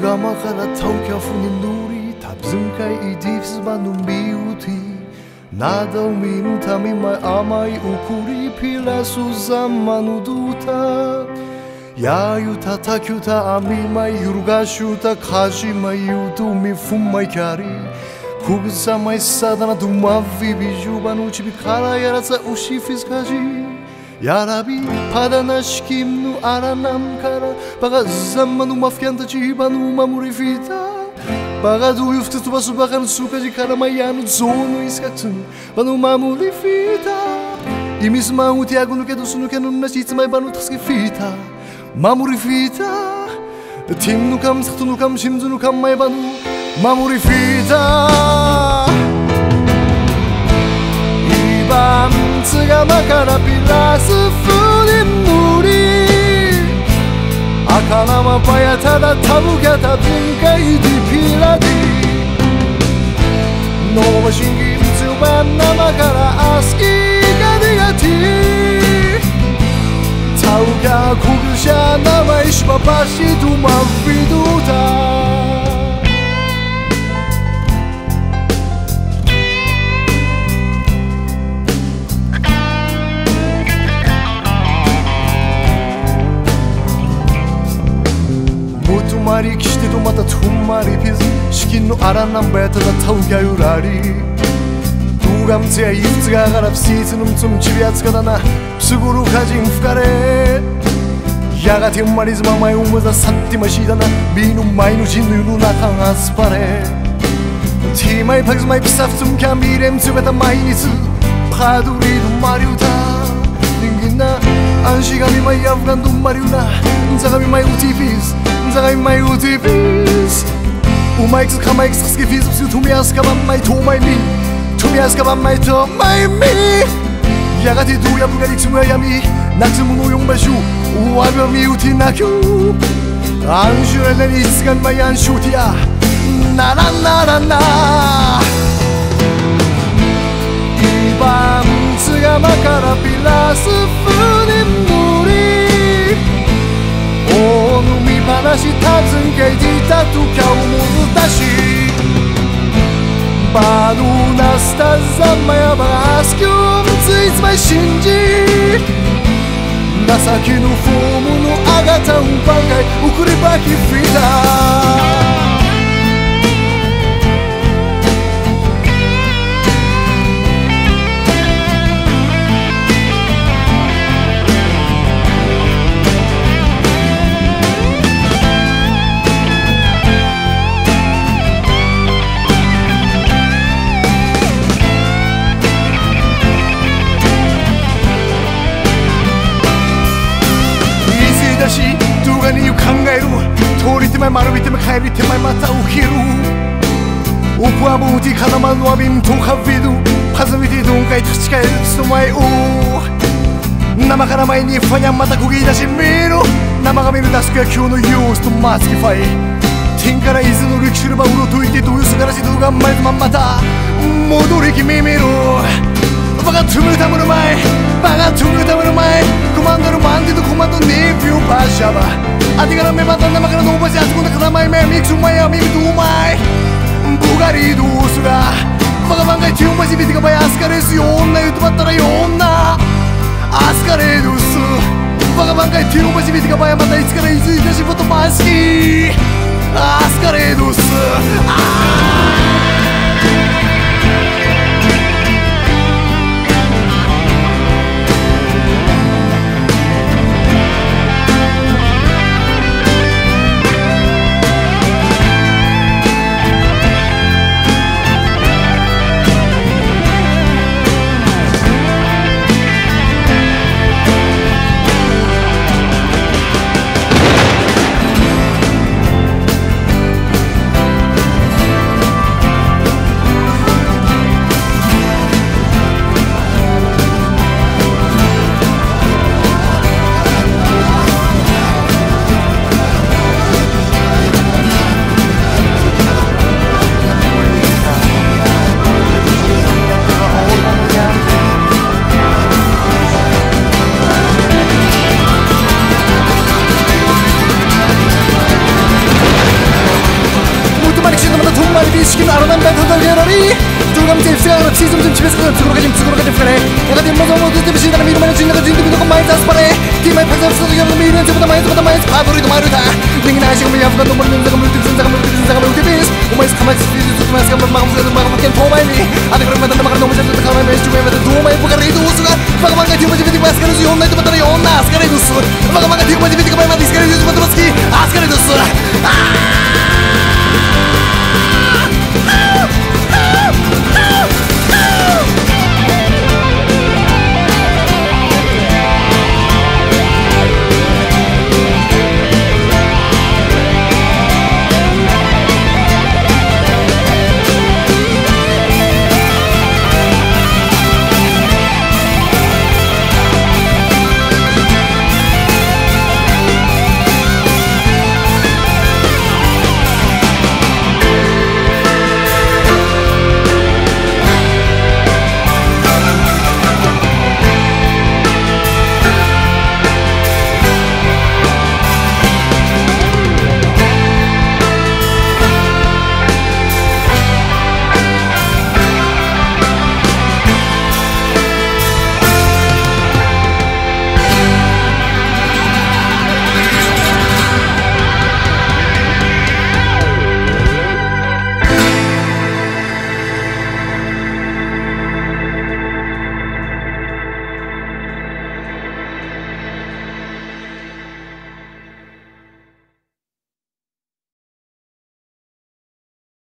Tsigamaqara taukafuni nuri tabzunkai idifs banu miuti Nada minuta mimai amai ukuri pilasu zamanu duta Yayuta takyuta amimai yurgashuta kajimai yudumi fumai kari Kugusamai sadana dumavi bijubanu chibikara yarasa ushifis kaji Yarabi padana shikimnu aranam kara Baga zamanu mafyanta chibanu mamuri fita Baga du yuftitu basu bakan sukaji karamayanu zonu iskatun Banu mamuri fita Imis mauti agunu kedu sunu kenun nashitmai banu taski fita Mamuri fita Timnu kam saktunu kam shimzunu kam mai banu Mamuri fita Ibam Tsigamaqara pilasu funin nuri Akalama bayatada tabukata bunkai di piladi Nova shingim tsuban namakara aski gadigati Tauga kugusha nama ishbabashi dumaviduta Mari kişti dumata tumari piz Şikin no aranam bayatada tauga yurari Dugam tsiya iftsiga garap siitsunum tsum chibiatskadana Psuguru kajin fukare Yagate marizma mai umuza sattima shidana Binu mainu jinnu nakan aspare Timai pagsmai pisaftsum kambirem tsubeta mainitsu Paduri dumariuta Ningina anshigami mai afgan dumariuna Nzagami mai utipis Nzagami mai utipis Umaix kamaix skifis psu tumiaskabam mai tomai mi Tumiaskabam mai tomai mi Yagate duya bugari tsumayami Naksumu no yongbashu Uwagami uti nakyu Anshurelen itsgan mai anshutia Nara nara na Ibam Tsigamaqara pilasu funin nuri Onumi banashi tabzunkai jitatu kyaumuzu dashi Banu nasta zamayaba askyum tsitsmai shinji Nasaki no fumo no agata bankai ukuribaki fida Dugani kangaeru Tori temai maru temai kairi temai mata ukiru Upu abuti kanaman wabim tokavidu Pazumiti dunkai tsuchikaeru tsumai u Nama kara mai ni fanya mata kugi dashi miru Nama ga miru dasku ya kyou no yous to maskify Tin kara izu no rikishiru ba uro toite doyusu garashi duga maizu mata Modori kimi miru Baga tumutamu no mai Baga tumutamu no mai Comando no bandido, comando nível Pajaba Adigara me matando na no base as segunda cada mai me mix mai amigo do mai Bugari do suga Vagabanga tio mas e bidiga vai ascare si onna e tu batara onna Ascare do su Vagabanga tio mas e bidiga vai matar iscare e deixa foto maski Ascare do su 집에서 츠그러가짐 그래 내가 뒷모습 모두 듯이 나는 미루만은 진나가 진도 비도가 많이 다스파래 팀의 판사 없어도 여러분 미래는 저보다 많이 파도리도 마루다 링이 나시고 밀려프가 너무는 냄새가 물들 순사가 물들비스 오마이스 가만히 스피드 수마스가 막아보세요 막아보기엔 포마일리 아들 그런 마다 막아 너무 잘됐다 가만히 매시 주고 해봐도 도마이 부가리도 우수가 막아망가 뒤에 비디가 마스카르즈 온라이트 바다리 온나 아스카레두스 막아망가 뒤에 비디가 마이 마디스카레 유즈 바드로스키 아스카레두스